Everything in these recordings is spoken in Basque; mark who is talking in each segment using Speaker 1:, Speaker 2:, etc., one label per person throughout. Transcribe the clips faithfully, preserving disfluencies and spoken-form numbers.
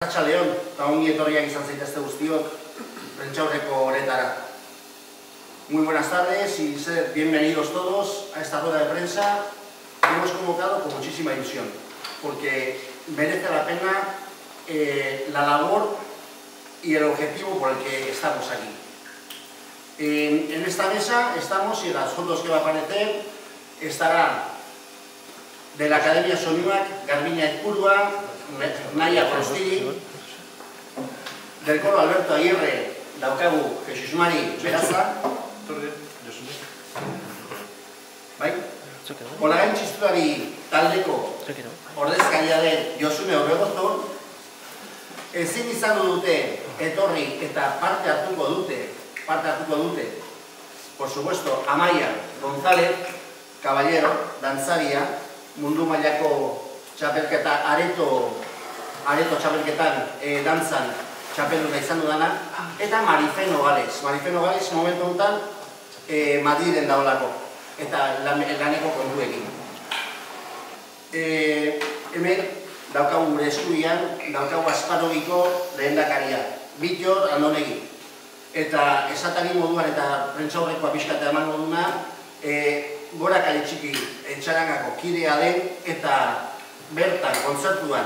Speaker 1: Arratsaldeon, eta ongi etorriak izan zaitezte guztiok prentsaurreko honetara. Muy buenas tardes y sed bienvenidos todos a esta rueda de prensa que hemos convocado con muchísima ilusión, porque merece la pena eh, la labor y el objetivo por el que estamos aquí. En, en esta mesa estamos, y en las fotos que va a aparecer estará de la Academia Soinuak Garbiña Ezpurua, Naya Prostiri, del Coro Alberto Aguirre daukagu Jesus Mari Beraza, bai? Olagan txistuari taldeko ordezkaria den Josune Orbegozo, ezin izan dute etorri eta parte hartuko dute, parte hartuko dute, por supuesto, Amaia González, Caballero, dantzaria, mundu mailako txapelketa, areto, areto txapelketan e, dantzan txapelduta izan dudana, eta Marife Nogales. Marife Nogales momentu honetan e, Madriden daolako, eta laneko kontuekin. E, hemen daukagu gure eskuian, daukagu Asparogiko lehendakaria, Bittor Andonegi. Eta esatari moduan eta prentsaurrekoa pixkatea emango duna, e, Gora Kale Txiki Etxarangako kidea den eta bertan, kontzertuan,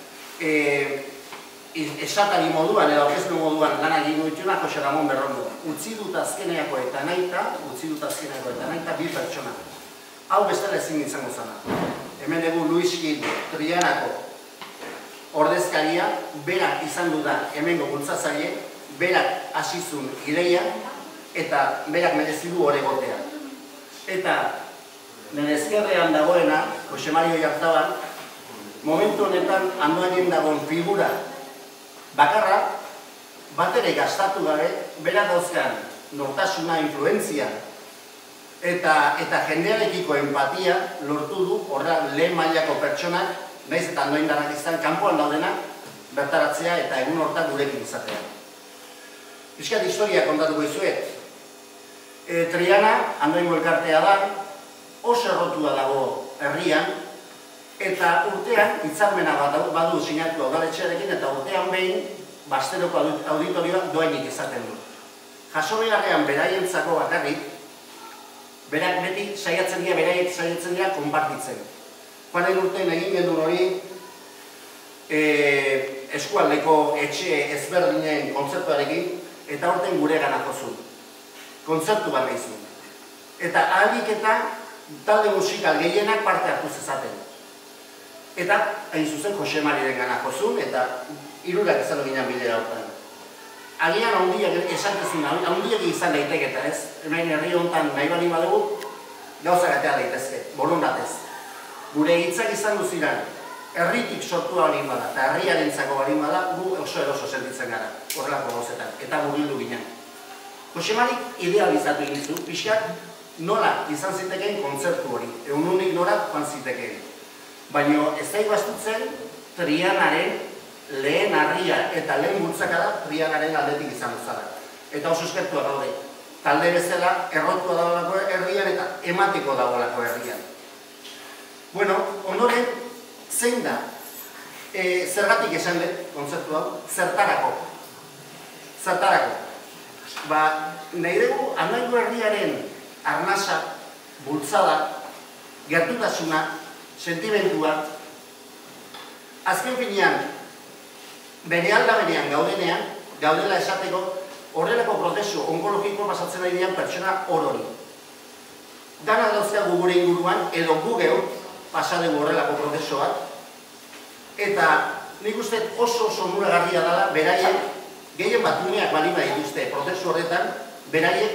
Speaker 1: e, esatari moduan edo aurkeztu moduan lan egin dituna Jose Ramon Berrondo. Utzi dut azkeneako eta naita, utzi dut azkeneako eta naita bi pertsona. Hau bestela ezin izango zana. Hemen dugu Luis Gil Trianako ordezkaria, berak izan dudan hemengo bultzatzaile, berak hasizun gileia eta berak merezi du hor egotea. Eta nire ezkerrean dagoena, Jose Mari Oyarzabal, momentu honetan Andoainen dagoen figura bakarra, bat ere gastatu gabe, bera dauzkan nortasuna, influentzia eta, eta jendearekiko empatia lortu du horra lehen mailako pertsonak, nahiz eta Andoaindarrak izan, kanpoan daudenak bertaratzea eta egun hortan gurekin izatea. Piskat historia kontatuko izuet. E, Triana, Andoaingo elkartea da, oso errotua dago herrian, eta urtean hitzarmena badu sinatu udaletxearekin, eta urtean behin Basteroko auditorioak doainik izaten du. Jaso beharrean beraientzako bakarrik, berak beti saiatzen dira, beraiek saiatzen dira konpartitzen. Joanen urtean egin gendu hori e, eskualdeko etxe ezberdinen kontzertuarekin, eta urtean gure gana jozun. Kontzertu bat nahi zuen. Eta ahalik eta talde musikal gehienak parte hartu zezaten. Eta hain zuzen Jose Mariren gana jozun, eta hirurak izan ginen bilera hortan. Agian handiak esantezun, handiak izan daiteke eta ez, hemen herri honetan nahi bali badugu, gauza gatea daitezke, borondatez. Gure hitzak izan duziran, herritik sortua bali bada, eta herriarentzako bali bada, gu oso eroso sentitzen gara, horrelako gauzetan, eta murgildu ginen. Jose Marik idealizatu egin zu, pixkat nola izan zitekeen kontzertu hori, egununik nora joan zitekeen. Baina ez da iguaztutzen Trianaren lehen harria eta lehen bultzakada Trianaren aldetik izan duzala. Eta oso eskertua daude. Talde bezala errotua dagoelako herrian eta emateko dagoelako herrian. Bueno, ondoren, zein da? E, zergatik esan dut kontzertu hau? Zertarako. Zertarako. Ba, nahi dugu, Andoaingo herriaren arnasa, bultzada, gertutasuna, sentimentua, azken finean, bere alda berean gaudenean, gaudela esateko, horrelako prozesu onkologiko pasatzen ari dian pertsona horori. Dana dauzkagu gure inguruan, edo gu geu, pasadegu horrelako prozesu bat, eta nik uste oso oso onuragarria dela, beraiek, gehien bat umeak bali nahi dituzte prozesu horretan, beraiek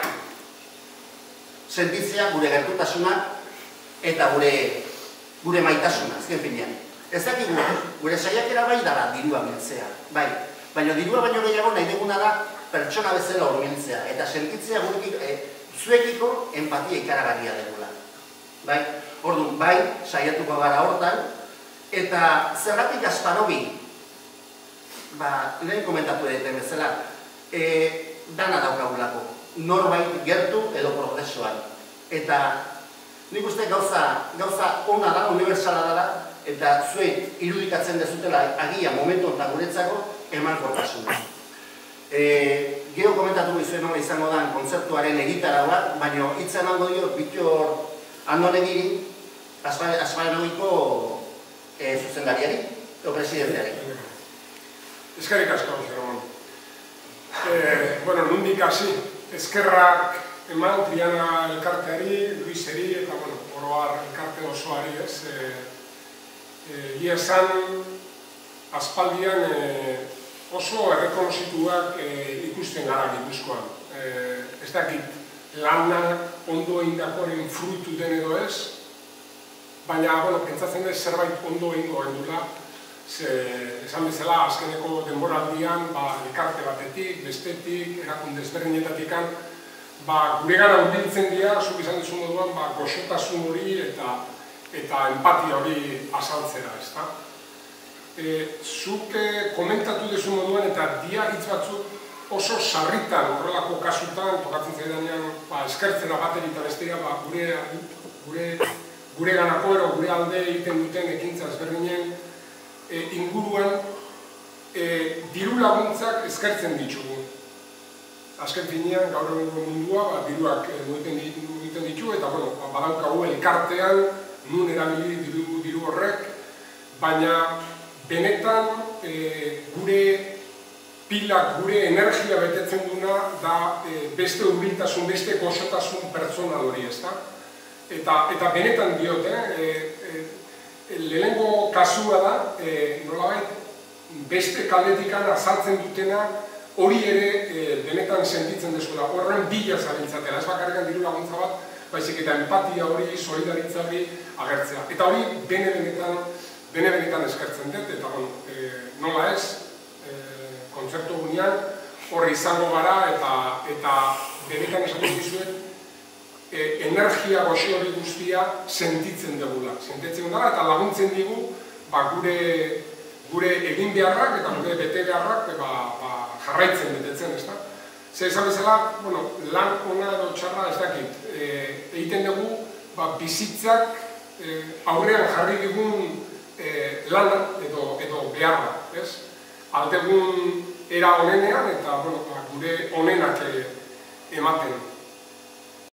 Speaker 1: sentitzea gure gertutasuna eta gure, gure maitasuna, azken finean. Ez dakik gure saiakera bai dara dirua biltzea, bai. Baina dirua baino gehiago nahi duguna da pertsona bezala horbiltzea, eta sentitzea gurekiko, e, zuekiko empatia ikaragarria degula. Bai? Orduan, bai, saiatuko gara hortan, eta zergatik Asparogi, ba, lehen komentatu edeten bezala, e, dana daukagulako, norbait gertu edo prozesuan. Eta nik uste gauza, gauza ona da, unibertsala dela, eta zuek irudikatzen dezutela agia momentu eta guretzako emankortasuna. Gero komentatu bizuen nola izango den kontzertuaren egitara bat, baina hitza emango dio Bittor Andonegiri, Asparenogiko zuzendariari, o presidenteari.
Speaker 2: Eskerrik asko, Ramon. Bueno, nundik hasi, eskerrak eman Triana elkarteari, Luiseri eta, bueno, oroar elkarte osoari, ez? Ia esan, aspaldian oso errekonozituak ikusten gara Gipuzkoan. Ez dakit, lana ondo egindakoaren fruitu den edo ez, baina, bueno, pentsatzen dut zerbait ondo egingo gendula, esan bezala, azkeneko denboraldian, elkarte batetik, bestetik, erakunde ezberdinetatik, gure gara hurbiltzen dira, zuk izan duzu moduan, goxotasun hori eta empatia hori azaltzera, ezta? Zuk komentatu duzu moduan eta dia hitz batzuk oso sarritan horrelako kasutan, tokatzen zaidanean eskertzera bateri eta bestera gure ganako ero, gure alde egiten duten ekintza ezberdinen inguruan diru laguntzak eskertzen ditugu. Azken finean, gaur egungo mundua, diruak egiten ditu, eta badaukagu elkartean, nun erabili diru horrek, baina benetan gure pilak, gure energia betetzen duna da beste hurbiltasun, beste goxotasun pertsonal hori, ezta? Eta benetan diote, lehenengo kasua da, nolabait, beste kaldetikan azaltzen dutena hori ere benetan sentitzen dezuela, horren bila zabiltzatela, ez bakarrikan diru laguntza bat, baizik eta empatia hori, solidaritza hori agertzea. Eta hori bene-benetan eskertzen dut, eta nola ez, kontzertu gunean horri izango gara eta benetan esaten dizuet, energia goxi hori guztia sentitzen dugula. Sentitzen dugula eta laguntzen digu gure egin beharrak eta gure bete beharrak jarraitzen betetzen, ezta? Zer esan bezala, lan ona edo txarra ez dakit, egiten dugu bizitzak aurrean jarri digun lana edo beharra, ez? Aldegun era onenean eta gure onenak ematen.